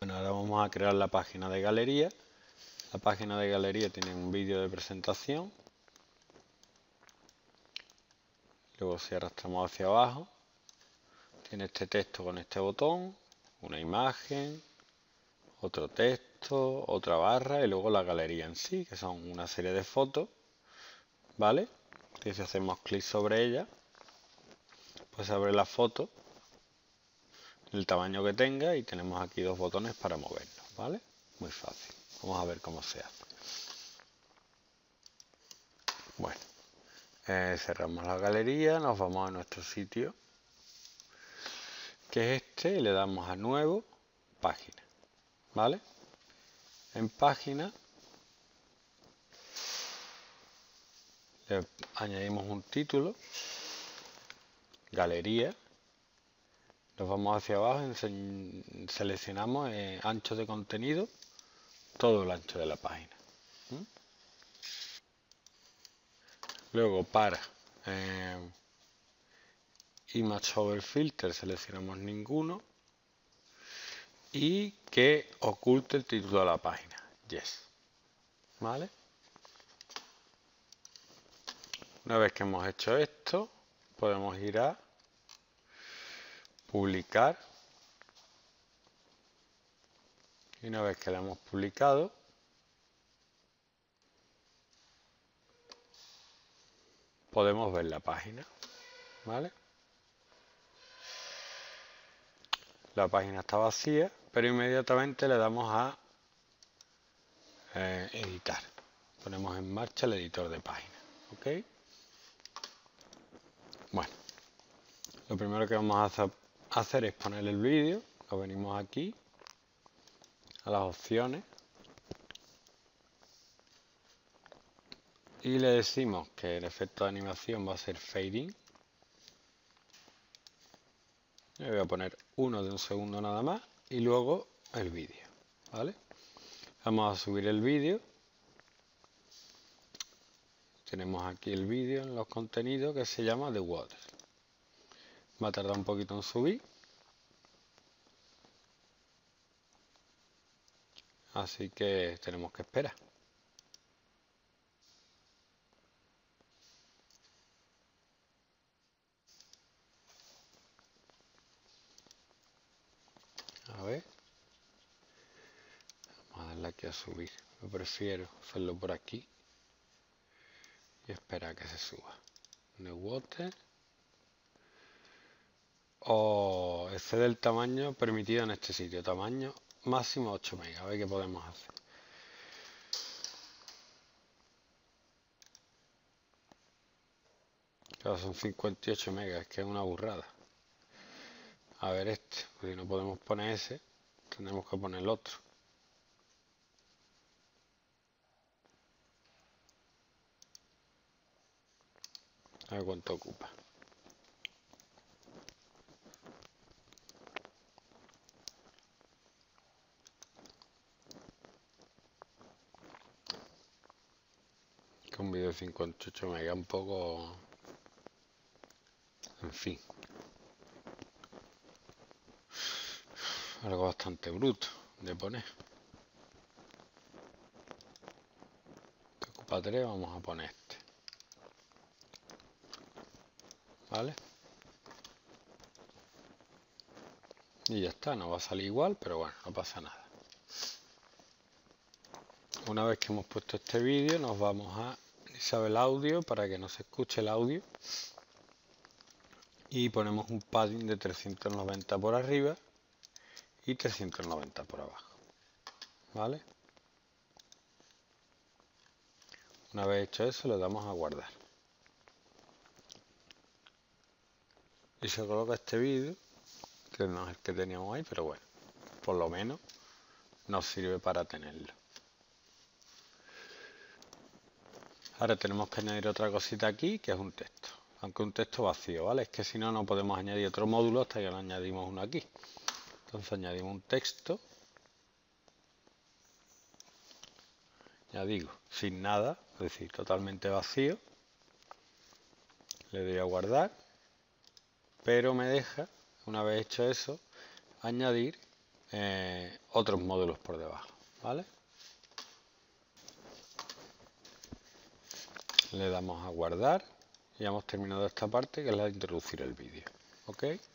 Bueno, ahora vamos a crear la página de galería. La página de galería tiene un vídeo de presentación. Luego si arrastramos hacia abajo, tiene este texto con este botón, una imagen, otro texto, otra barra y luego la galería en sí, que son una serie de fotos, ¿vale? Que si hacemos clic sobre ella, pues abre la foto, el tamaño que tenga, y tenemos aquí dos botones para movernos, ¿vale? Muy fácil. Vamos a ver cómo se hace. Bueno, cerramos la galería, nos vamos a nuestro sitio, que es este, y le damos a nuevo, página, ¿vale? En página le añadimos un título, galería, nos vamos hacia abajo, seleccionamos ancho de contenido, todo el ancho de la página. Luego para Image Over Filter seleccionamos ninguno y que oculte el título de la página, Yes, ¿vale? Una vez que hemos hecho esto, podemos ir a publicar y una vez que la hemos publicado, podemos ver la página, ¿vale? La página está vacía, pero inmediatamente le damos a editar. Ponemos en marcha el editor de página, ¿ok? Bueno, lo primero que vamos a hacer es poner el vídeo. Lo venimos aquí a las opciones y le decimos que el efecto de animación va a ser fading. Le voy a poner uno de un segundo nada más y luego el vídeo, ¿vale? Vamos a subir el vídeo. Tenemos aquí el vídeo en los contenidos que se llama The Water. Va a tardar un poquito en subir. Así que tenemos que esperar. A ver. Vamos a darle aquí a subir. Yo prefiero hacerlo por aquí. Y esperar a que se suba. The Water. O excede el tamaño permitido en este sitio. Tamaño máximo 8 megas. A ver qué podemos hacer. Claro, son 58 megas. Es que es una burrada. A ver este. Pues si no podemos poner ese, tendremos que poner el otro. A ver cuánto ocupa. Que un vídeo de 58 megas un poco... En fin. Algo bastante bruto de poner. Que ocupa 3, vamos a poner este. ¿Vale? Y ya está, no va a salir igual, pero bueno, no pasa nada. Una vez que hemos puesto este vídeo, nos vamos a iniciar el audio para que no se escuche el audio. Y ponemos un padding de 390 por arriba y 390 por abajo. ¿Vale? Una vez hecho eso, le damos a guardar. Y se coloca este vídeo, que no es el que teníamos ahí, pero bueno, por lo menos nos sirve para tenerlo. Ahora tenemos que añadir otra cosita aquí, que es un texto. Aunque un texto vacío, ¿vale? Es que si no, no podemos añadir otro módulo hasta que no añadimos uno aquí. Entonces añadimos un texto. Ya digo, sin nada, es decir, totalmente vacío. Le doy a guardar. Pero me deja, una vez hecho eso, añadir otros módulos por debajo, ¿vale? Le damos a guardar y ya hemos terminado esta parte, que es la de introducir el vídeo. ¿Ok?